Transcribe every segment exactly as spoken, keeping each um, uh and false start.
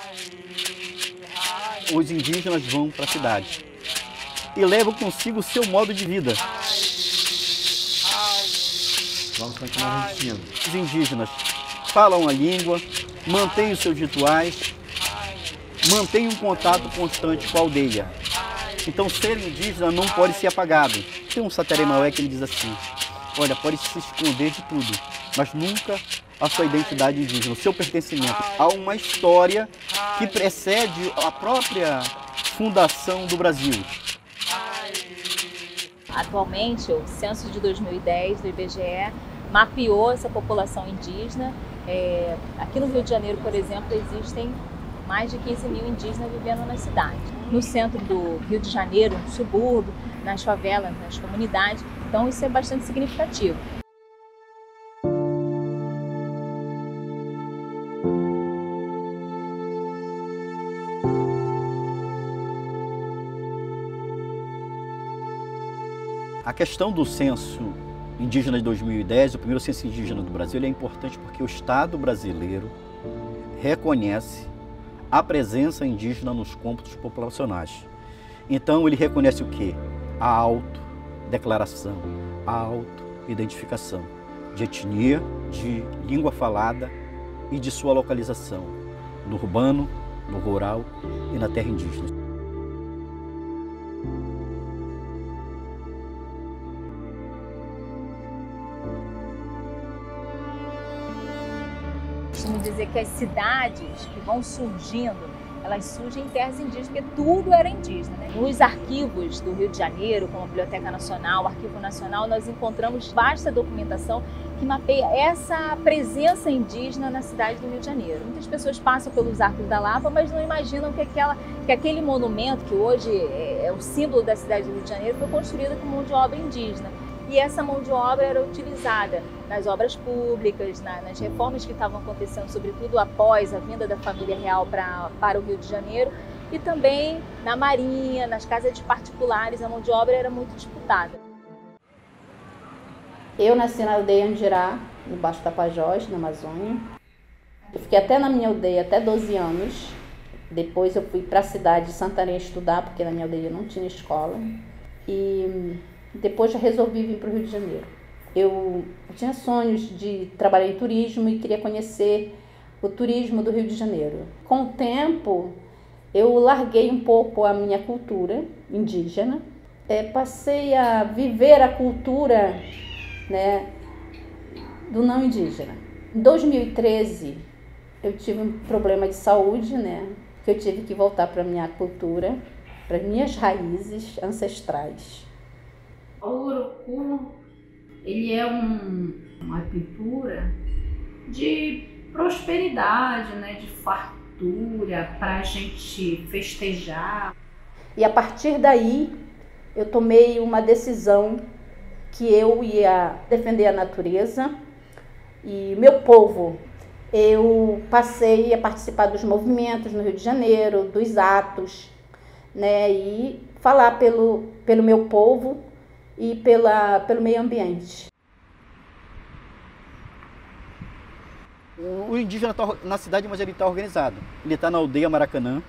os indígenas vão para a cidade e levam consigo o seu modo de vida. Vamos continuar resistindo. Os indígenas falam a língua, mantêm os seus rituais, mantêm um contato constante com a aldeia. Então, ser indígena não pode ser apagado. Tem um Satere Maué que ele diz assim: olha, pode se esconder de tudo, mas nunca a sua identidade indígena, o seu pertencimento. Há uma história que precede a própria fundação do Brasil. Atualmente, o censo de dois mil e dez do I B G E mapeou essa população indígena. É, aqui no Rio de Janeiro, por exemplo, existem mais de quinze mil indígenas vivendo na cidade. No centro do Rio de Janeiro, no subúrbio, nas favelas, nas comunidades. Então isso é bastante significativo. A questão do censo indígena de dois mil e dez, o primeiro censo indígena do Brasil, ele é importante porque o Estado brasileiro reconhece a presença indígena nos cômputos populacionais. Então ele reconhece o quê? A autodeclaração, a autoidentificação de etnia, de língua falada e de sua localização, no urbano, no rural e na terra indígena. Costumo dizer que as cidades que vão surgindo, elas surgem em terras indígenas, porque tudo era indígena, né? Nos arquivos do Rio de Janeiro, como a Biblioteca Nacional, o Arquivo Nacional, nós encontramos vasta documentação que mapeia essa presença indígena na cidade do Rio de Janeiro. Muitas pessoas passam pelos Arcos da Lapa, mas não imaginam que, aquela, que aquele monumento, que hoje é o símbolo da cidade do Rio de Janeiro, foi construído com mão de obra indígena. E essa mão de obra era utilizada nas obras públicas, na, nas reformas que estavam acontecendo, sobretudo após a vinda da família real pra, para o Rio de Janeiro, e também na marinha, nas casas de particulares, a mão de obra era muito disputada. Eu nasci na aldeia Andirá, no Baixo Tapajós, na Amazônia. Eu fiquei até na minha aldeia até doze anos. Depois eu fui para a cidade de Santarém estudar, porque na minha aldeia não tinha escola. E depois já resolvi vir para o Rio de Janeiro. Eu tinha sonhos de trabalhar em turismo e queria conhecer o turismo do Rio de Janeiro. Com o tempo, eu larguei um pouco a minha cultura indígena, é, passei a viver a cultura, né, do não indígena. Em dois mil e treze, eu tive um problema de saúde, né, que eu tive que voltar para a minha cultura, para as minhas raízes ancestrais. O urucu, ele é um, uma pintura de prosperidade, né, de fartura, para a gente festejar. E a partir daí, eu tomei uma decisão que eu ia defender a natureza e meu povo. Eu passei a participar dos movimentos no Rio de Janeiro, dos atos, né, e falar pelo, pelo meu povo e pela, pelo meio ambiente. O indígena está na cidade, mas ele está organizado. Ele está na aldeia Maracanã.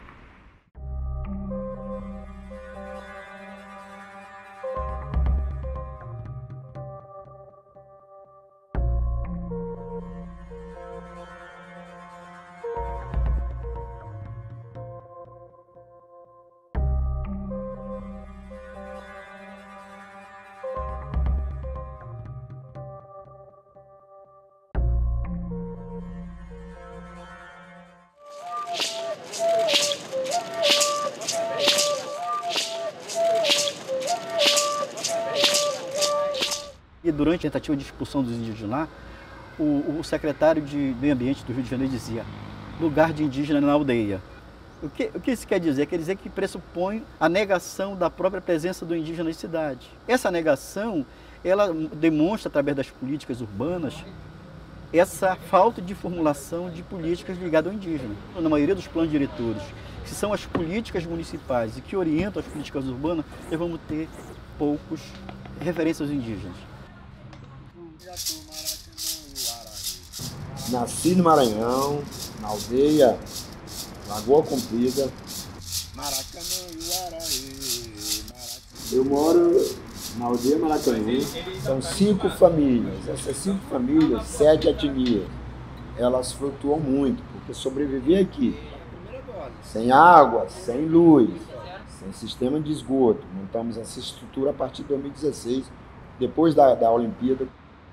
E durante a tentativa de expulsão dos indígenas lá, o, o secretário de Meio Ambiente do Rio de Janeiro dizia: lugar de indígena na aldeia. O que, o que isso quer dizer? Quer dizer que pressupõe a negação da própria presença do indígena na cidade. Essa negação, ela demonstra, através das políticas urbanas, essa falta de formulação de políticas ligadas ao indígena. Na maioria dos planos diretores, que são as políticas municipais e que orientam as políticas urbanas, nós vamos ter poucos referências aos indígenas. Nasci no Maranhão, na aldeia Lagoa Comprida. Maracanã, eu moro na aldeia Maracanã. São cinco famílias. Essas cinco famílias, sete etnias, elas flutuam muito, porque sobreviver aqui, sem água, sem luz, sem sistema de esgoto. Montamos essa estrutura a partir de dois mil e dezesseis, depois da, da Olimpíada.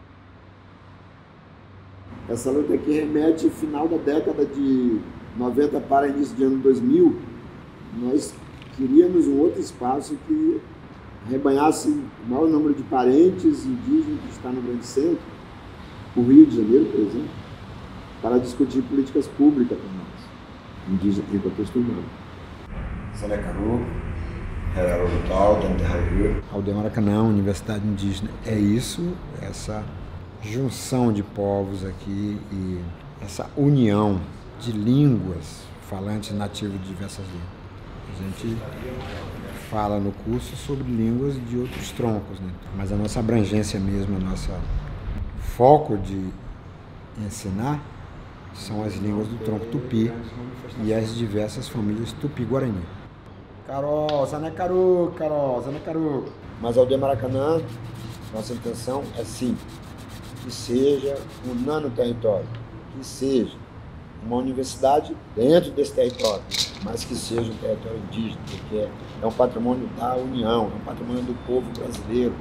Essa luta aqui remete ao final da década de noventa para início de ano dois mil. Nós queríamos um outro espaço que rebanhasse o maior número de parentes indígenas que está no Grande Centro, o Rio de Janeiro, por exemplo, para discutir políticas públicas para nós, indígenas que eu acostumado. Sanecaru, Herarutal, Tanterraíra. Aldeia Maracanã, Universidade Indígena, é isso, essa junção de povos aqui e essa união de línguas falantes nativos de diversas línguas. A gente fala no curso sobre línguas de outros troncos, né? Mas a nossa abrangência mesmo, o nosso foco de ensinar são as línguas do tronco tupi e as diversas famílias tupi-guarani. Carol, Sanecaru, Carol, Sanecaru. Mas a aldeia Maracanã, nossa intenção é sim, que seja um nano-território, que seja uma universidade dentro desse território, mas que seja um território indígena, porque é um patrimônio da União, é um patrimônio do povo brasileiro.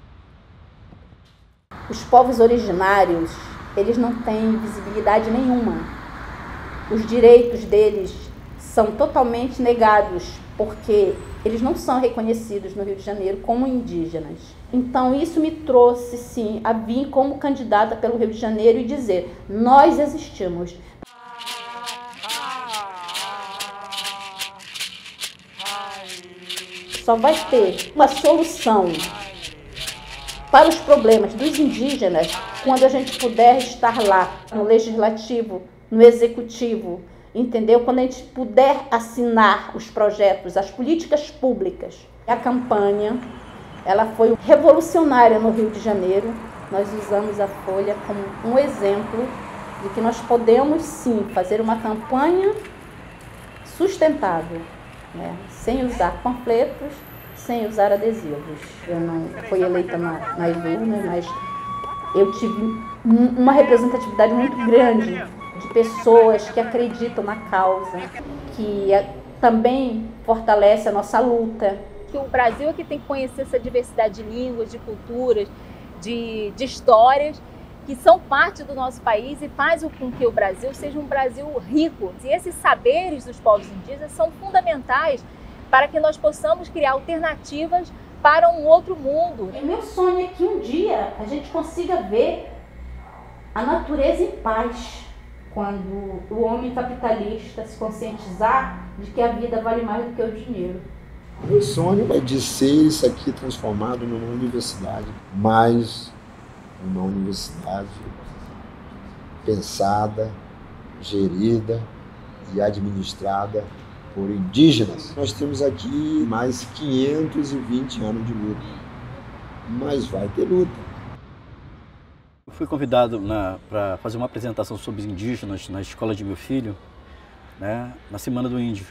Os povos originários, eles não têm visibilidade nenhuma. Os direitos deles são totalmente negados, porque eles não são reconhecidos no Rio de Janeiro como indígenas. Então isso me trouxe, sim, a vir como candidata pelo Rio de Janeiro e dizer, nós existimos. Só vai ter uma solução para os problemas dos indígenas quando a gente puder estar lá no legislativo, no executivo, entendeu? Quando a gente puder assinar os projetos, as políticas públicas. A campanha, ela foi revolucionária no Rio de Janeiro. Nós usamos a Folha como um exemplo de que nós podemos sim fazer uma campanha sustentável, né? Sem usar panfletos, sem usar adesivos. Eu não fui eleita na, nas urnas, mas eu tive uma representatividade muito grande de pessoas que acreditam na causa, que também fortalece a nossa luta. Que o Brasil é que tem que conhecer essa diversidade de línguas, de culturas, de, de histórias, que são parte do nosso país e faz com que o Brasil seja um Brasil rico. E esses saberes dos povos indígenas são fundamentais para que nós possamos criar alternativas para um outro mundo. O meu sonho é que um dia a gente consiga ver a natureza em paz, quando o homem capitalista se conscientizar de que a vida vale mais do que o dinheiro. Meu sonho é de ser isso aqui transformado numa universidade, mas uma universidade pensada, gerida e administrada por indígenas. Nós temos aqui mais quinhentos e vinte anos de luta, mas vai ter luta. Eu fui convidado para fazer uma apresentação sobre os indígenas na escola de meu filho, né, na Semana do Índio.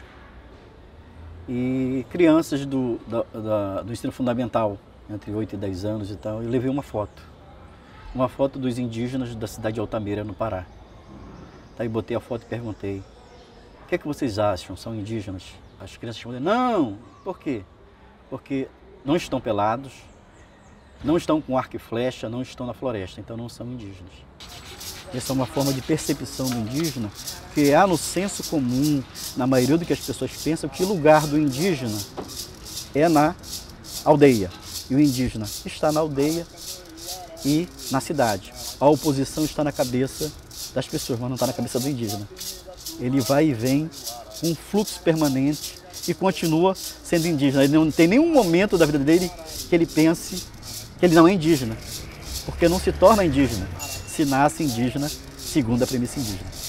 E crianças do, da, da, do ensino fundamental, entre oito e dez anos e tal, eu levei uma foto. Uma foto dos indígenas da cidade de Altamira, no Pará. Aí botei a foto e perguntei, o que é que vocês acham? São indígenas? As crianças responderam, não! Por quê? Porque não estão pelados, não estão com arco e flecha, não estão na floresta, então não são indígenas. Essa é uma forma de percepção do indígena, que há no senso comum, na maioria do que as pessoas pensam, que o lugar do indígena é na aldeia. E o indígena está na aldeia e na cidade. A oposição está na cabeça das pessoas, mas não está na cabeça do indígena. Ele vai e vem com um fluxo permanente e continua sendo indígena. Ele não tem nenhum momento da vida dele que ele pense que ele não é indígena, porque não se torna indígena, se nasce indígena segundo a premissa indígena.